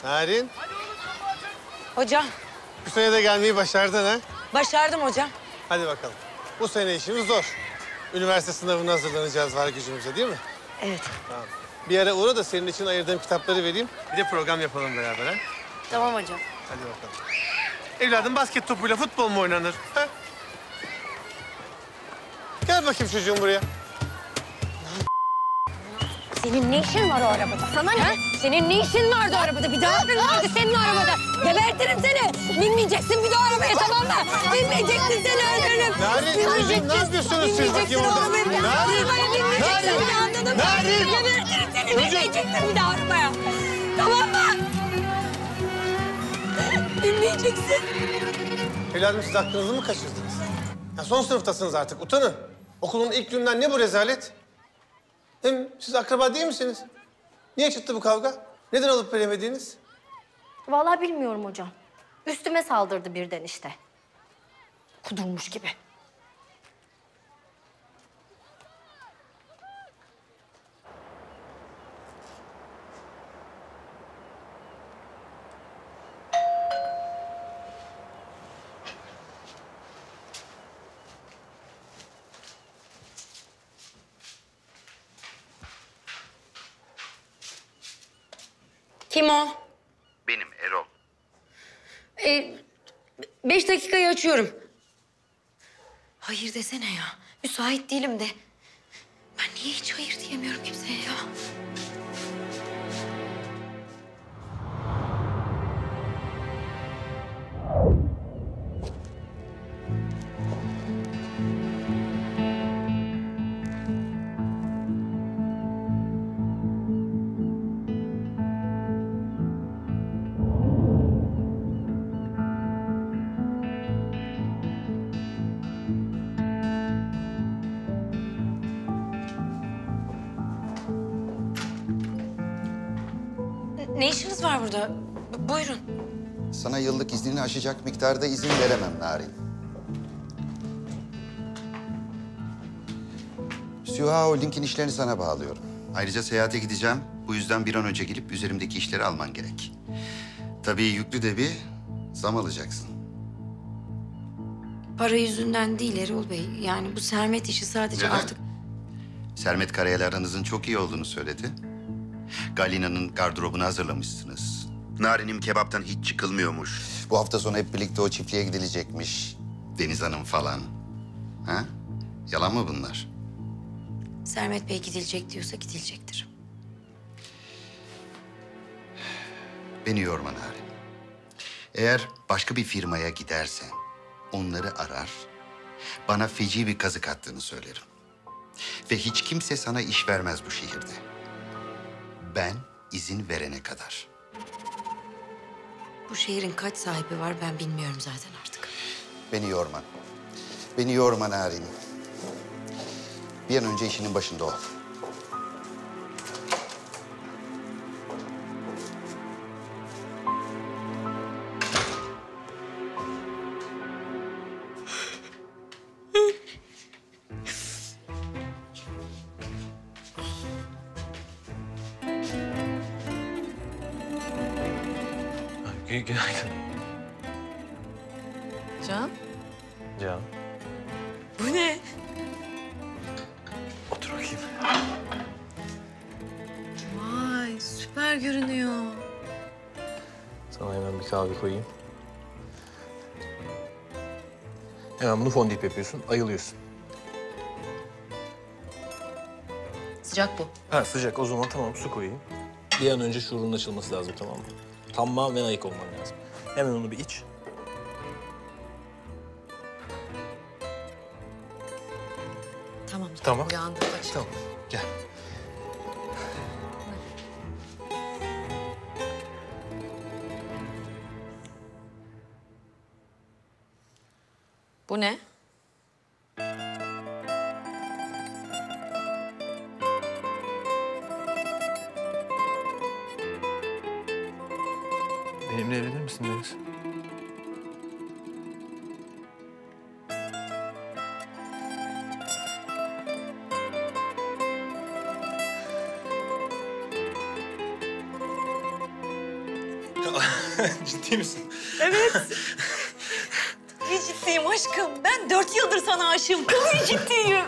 Narin, Hocam, bu sene de gelmeyi başardın ha? başardım hocam. Hadi bakalım. Bu sene işimiz zor. Üniversite sınavına hazırlanacağız var gücümüze değil mi? Evet. Tamam. Bir ara uğra da senin için ayırdığım kitapları vereyim. Bir de program yapalım beraber ha? Tamam hocam. Hadi bakalım. Evladım basket topuyla futbol mu oynanır? Ha? Gel bakayım çocuğum buraya. Senin ne işin var o arabada? Sana ne? Senin ne işin vardı o arabada? Bir daha mı vardı senin o arabada? Gebertirim seni. Binmeyeceksin bir daha arabaya, tamam mı? Binmeyeceksin, seni öldürürüm. Narin, çocuğum ne yapıyorsunuz siz bakayım orada? Binmeyeceksin arabaya, binmeyeceksin. Anladın mı? Narin! Gebertirim seni, Çocuğum! binmeyeceksin bir daha arabaya. Tamam mı? Binmeyeceksin. Evladım siz aklınızı mı kaçırdınız? Ya son sınıftasınız artık, utanın. Okulun ilk günden ne bu rezalet? Hem siz akraba değil misiniz? Niye çıktı bu kavga? Neden alıp veremediğiniz? Vallahi bilmiyorum hocam. Üstüme saldırdı birden işte. Kudurmuş gibi. Kim o? Benim Erol. 5 dakikayı açıyorum. Hayır desene ya. Müsait değilim de. Ben niye hiç hayır diyemiyorum kimseye ya? Ne işiniz var burada? Buyurun. Sana yıllık iznini aşacak miktarda izin veremem Narin. Süha Holding'in işlerini sana bağlıyorum. Ayrıca seyahate gideceğim. Bu yüzden bir an önce gelip üzerimdeki işleri alman gerek. Tabii yüklü de bir zam alacaksın. Para yüzünden değil Erol Bey. Yani bu Sermet işi sadece Neden? artık... Sermet Karayel aranızın çok iyi olduğunu söyledi. Galina'nın gardırobunu hazırlamışsınız. Narin'im kebaptan hiç çıkılmıyormuş. Bu hafta sonu hep birlikte o çiftliğe gidilecekmiş. Deniz Hanım falan. Ha? Yalan mı bunlar? Sermet Bey gidilecek diyorsa gidilecektir. Beni yorma Narin. Eğer başka bir firmaya gidersen onları arar, bana feci bir kazık attığını söylerim. Ve hiç kimse sana iş vermez bu şehirde. Ben izin verene kadar. Bu şehrin kaç sahibi var ben bilmiyorum zaten artık. Beni yorma. Beni yorma Narin. Bir an önce işinin başında ol. Günaydın. Can, Can, bu ne? otur bakayım. Vay süper görünüyor. Sana hemen bir kahve koyayım. Hemen bunu fondip yapıyorsun, ayılıyorsun. Sıcak bu. Ha sıcak, o zaman tamam su koyayım. Bir an önce şuurunun açılması lazım, tamam mı? Tamamen ayık olman lazım. Hemen onu bir iç. Tamam. Tamam. Uyandım. Bak. Tamam, gel. Bu ne? Benimle evlenir misin Deniz? Ciddi misin? Evet. Tabii ciddiyim aşkım. Ben 4 yıldır sana aşığım. Tabii ciddiyim.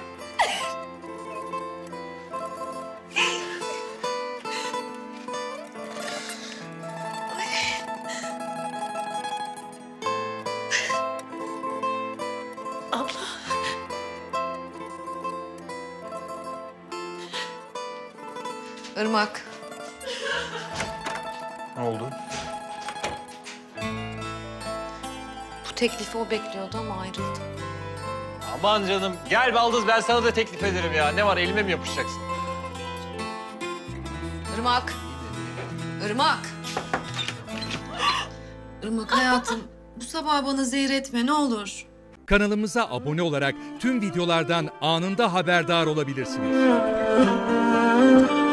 Abla. Irmak. Ne oldu? Bu teklifi o bekliyordu ama ayrıldı. Aman canım gel Baldız ben sana da teklif ederim ya. Ne var elime mi yapışacaksın? Irmak. Irmak. Irmak hayatım, bu sabah bana zehir etme ne olur. Kanalımıza abone olarak tüm videolardan anında haberdar olabilirsiniz.